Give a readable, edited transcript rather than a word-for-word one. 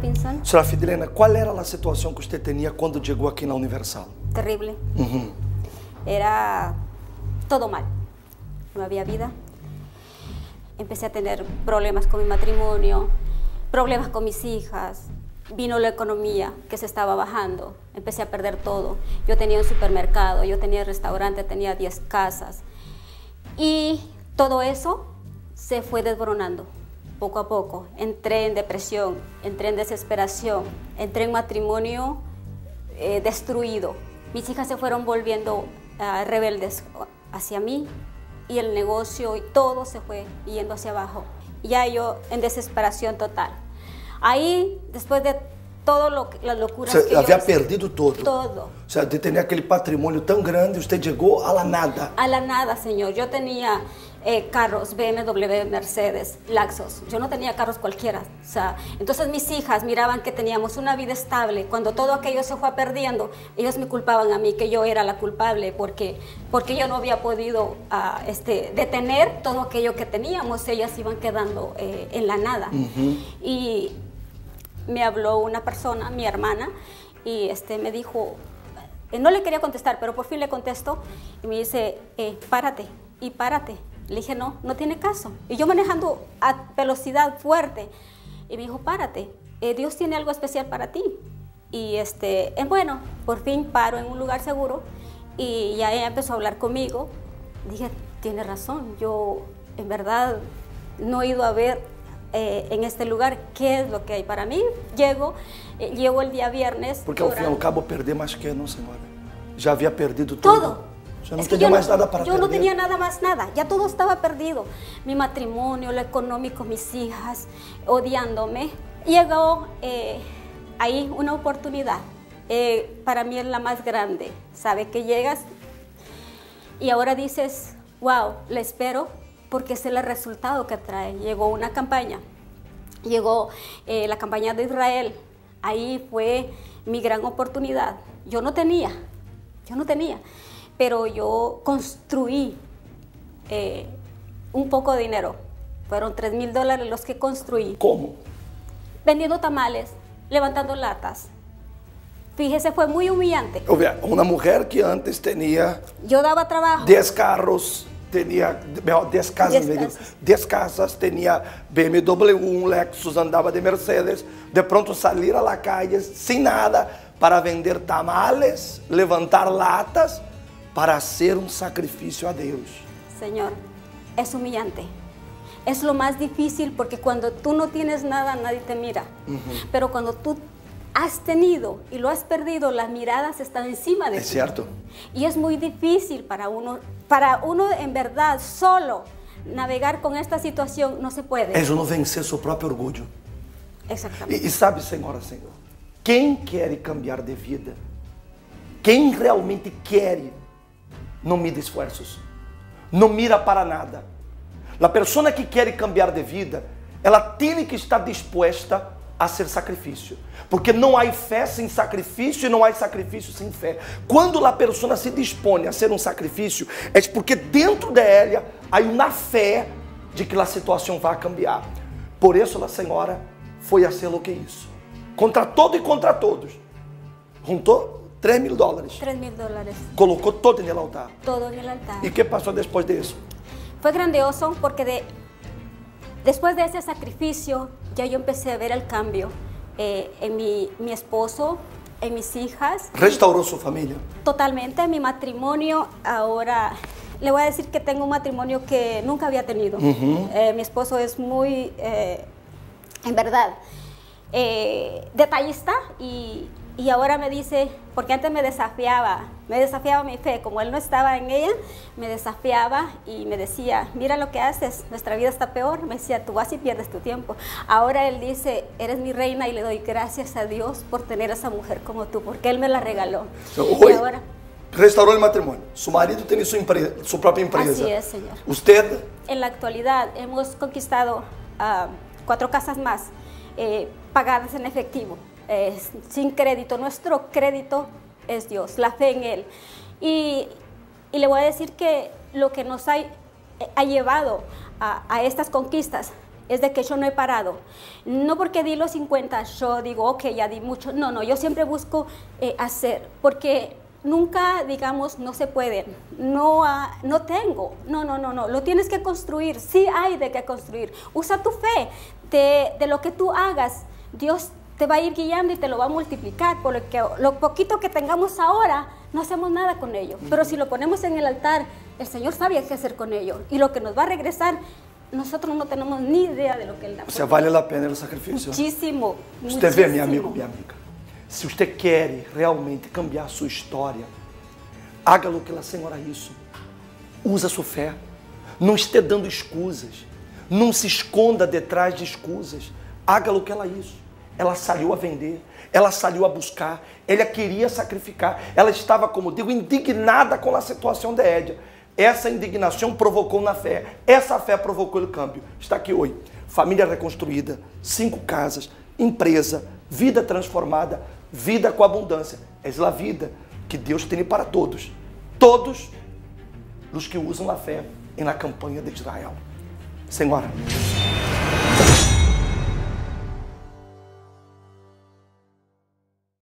Pinzón. Señora Fidelina, ¿cuál era la situación que usted tenía cuando llegó aquí en la Universal? Terrible. Era todo mal. No había vida. Empecé a tener problemas con mi matrimonio, problemas con mis hijas. Vino la economía que se estaba bajando. Empecé a perder todo. Yo tenía un supermercado, yo tenía restaurante, tenía 10 casas. Y todo eso se fue desboronando poco a poco. Entré en depresión, entré en desesperación, entré en matrimonio destruido. Mis hijas se fueron volviendo rebeldes hacia mí y el negocio y todo se fue yendo hacia abajo. Ya yo en desesperación total. Ahí, después de todo las locuras que había yo perdido todo. Todo. O sea, usted tenía aquel patrimonio tan grande, usted llegó a la nada. A la nada, señor. Yo tenía carros, BMW, Mercedes, Lexus. Yo no tenía carros cualquiera. O sea, entonces mis hijas miraban que teníamos una vida estable. Cuando todo aquello se fue perdiendo, ellos me culpaban a mí que yo era la culpable porque yo no había podido detener todo aquello que teníamos. Ellas iban quedando en la nada. Y me habló una persona, mi hermana, y me dijo, no le quería contestar, pero por fin le contesto y me dice, párate y párate. Le dije, no, no tiene caso. Y yo manejando a velocidad fuerte. Y me dijo, párate, Dios tiene algo especial para ti. Y bueno, por fin paro en un lugar seguro y ya ella empezó a hablar conmigo. Dije, tiene razón, yo en verdad no he ido a ver en este lugar qué es lo que hay para mí. Llego el día viernes. Porque al fin y al cabo perder más que no, señora. Ya había perdido todo. todo. Ya no tenía más nada para perder. Yo no tenía nada más, nada. Ya todo estaba perdido. Mi matrimonio, lo económico, mis hijas, odiándome. Llegó ahí una oportunidad. Para mí es la más grande. ¿Sabe? Que llegas y ahora dices, wow, la espero porque es el resultado que trae. Llegó una campaña. Llegó la campaña de Israel. Ahí fue mi gran oportunidad. Yo no tenía. Pero yo construí un poco de dinero. Fueron $3,000 los que construí. ¿Cómo? Vendiendo tamales, levantando latas. Fíjese, fue muy humillante. Una mujer que antes tenía... Yo daba trabajo. 10 carros, tenía 10 casas, tenía BMW, un Lexus, andaba de Mercedes. De pronto salir a la calle sin nada para vender tamales, levantar latas, para hacer un sacrificio a Dios. Señor, es humillante. Es lo más difícil porque cuando tú no tienes nada, nadie te mira. Pero cuando tú has tenido y lo has perdido, las miradas están encima de ti. Es cierto. Y es muy difícil para uno en verdad solo navegar con esta situación, no se puede. Es uno vencer su propio orgullo. Exactamente. E sabe, senhora, senhor, quem quer cambiar de vida, quem realmente quer, não mide esforços, não mira para nada. A pessoa que quer cambiar de vida, ela tem que estar disposta a ser sacrifício, porque não há fé sem sacrifício e não há sacrifício sem fé. Quando a pessoa se dispõe a ser um sacrifício, é porque dentro dela há uma fé de que a situação vai cambiar. Por isso a senhora foi a ser o que isso, contra todo e contra todos, juntou $3,000. $3,000. Colocou todo en el altar. Todo en el altar. ¿Y qué pasó después de eso? Fue grandioso porque después de ese sacrificio ya yo empecé a ver el cambio en mi esposo, en mis hijas. ¿Restauró su familia? Totalmente. Mi matrimonio ahora, le voy a decir que tengo un matrimonio que nunca había tenido. Mi esposo es muy, en verdad, detallista y ahora me dice, porque antes me desafiaba mi fe, como él no estaba en ella, me desafiaba y me decía, mira lo que haces, nuestra vida está peor. Me decía, tú vas y pierdes tu tiempo. Ahora él dice, eres mi reina y le doy gracias a Dios por tener a esa mujer como tú, porque él me la regaló. Hoy, y ahora restauró el matrimonio. Su marido tiene su propia empresa. Así es, señor. ¿Usted? En la actualidad hemos conquistado 4 casas más, pagadas en efectivo. Sin crédito. Nuestro crédito es Dios, la fe en Él. Y le voy a decir que lo que nos ha llevado a estas conquistas es de que yo no he parado. No porque di los 50, yo digo, ok, ya di mucho. No, no, yo siempre busco hacer, porque nunca, digamos, no se puede, no tengo, no, lo tienes que construir, sí hay de qué construir. Usa tu fe, de lo que tú hagas, Dios te va a ir guiando y te lo va a multiplicar, porque lo poquito que tengamos ahora, no hacemos nada con ello, pero si lo ponemos en el altar, el Señor sabe qué hacer con ello, y lo que nos va a regresar, nosotros no tenemos ni idea de lo que Él da. O sea, vale a pena o sacrifício. Muchísimo, Você vê, meu amigo, minha amiga, se você quer realmente cambiar a sua história, haga o que ela senhora isso. Usa a sua fé. Não esteja dando escusas. Não se esconda detrás de escusas. Haga o que ela isso. Ela saiu a vender. Ela saiu a buscar. Ela queria sacrificar. Ela estava, como digo, indignada com a situação de Édia. Essa indignação provocou na fé. Essa fé provocou o câmbio. Está aqui hoje. Família reconstruída, 5 casas, empresa, vida transformada, vida com abundância. É a vida que Deus tem para todos. Todos os que usam a fé na campanha de Israel. Senhora,